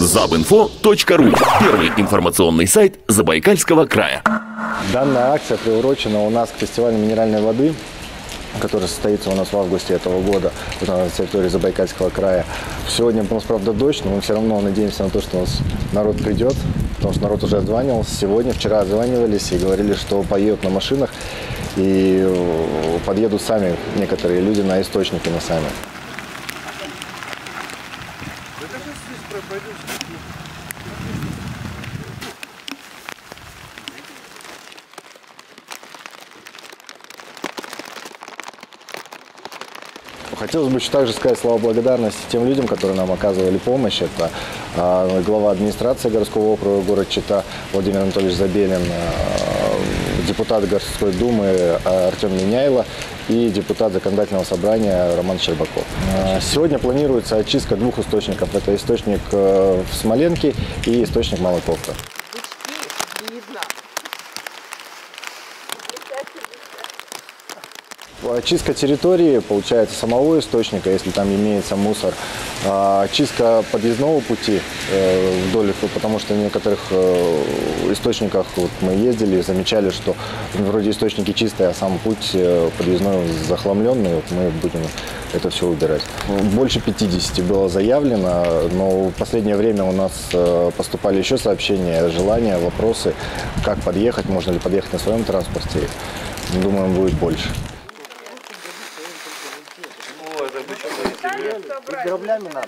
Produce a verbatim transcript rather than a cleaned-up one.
забинфо точка ру. Первый информационный сайт Забайкальского края. Данная акция приурочена у нас к фестивалю минеральной воды, который состоится у нас в августе этого года на территории Забайкальского края. Сегодня у нас, правда, дождь, но мы все равно надеемся на то, что у нас народ придет, потому что народ уже отзванивался. Сегодня, вчера отзванивались и говорили, что поедут на машинах и подъедут сами некоторые люди на источники на сами. Хотелось бы еще также сказать слова благодарности тем людям, которые нам оказывали помощь. Это э, глава администрации городского округа города Чита Владимир Анатольевич Забелин, э, депутат городской думы Артем Меняйло и депутат законодательного собрания Роман Щербаков. Э, сегодня планируется очистка двух источников. Это источник э, в Смоленке и источник Молоковка. Очистка территории, получается, самого источника, если там имеется мусор. Очистка подъездного пути вдоль, потому что в некоторых источниках вот мы ездили, замечали, что вроде источники чистые, а сам путь подъездной захламленный. Вот мы будем это все убирать. Больше пятидесяти было заявлено, но в последнее время у нас поступали еще сообщения, желания, вопросы, как подъехать, можно ли подъехать на своем транспорте. Думаем, будет больше. Граблями надо.